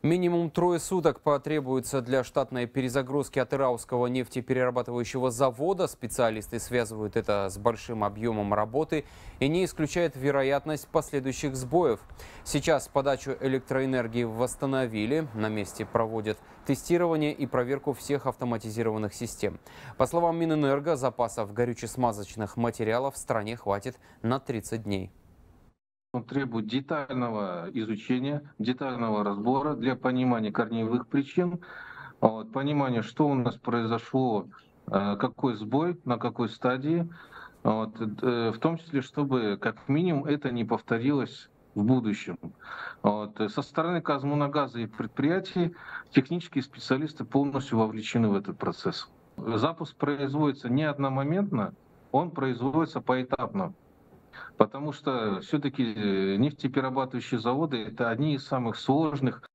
Минимум трое суток потребуется для штатной перезагрузки Атырауского нефтеперерабатывающего завода. Специалисты связывают это с большим объемом работы и не исключают вероятность последующих сбоев. Сейчас подачу электроэнергии восстановили. На месте проводят тестирование и проверку всех автоматизированных систем. По словам Минэнерго, запасов горюче-смазочных материалов в стране хватит на 30 дней. Он требует детального изучения, детального разбора для понимания корневых причин, понимания, что у нас произошло, какой сбой, на какой стадии, в том числе, чтобы как минимум это не повторилось в будущем. Со стороны Казмунагаза и предприятий технические специалисты полностью вовлечены в этот процесс. Запуск производится не одномоментно, он производится поэтапно. Потому что все-таки нефтеперерабатывающие заводы — это одни из самых сложных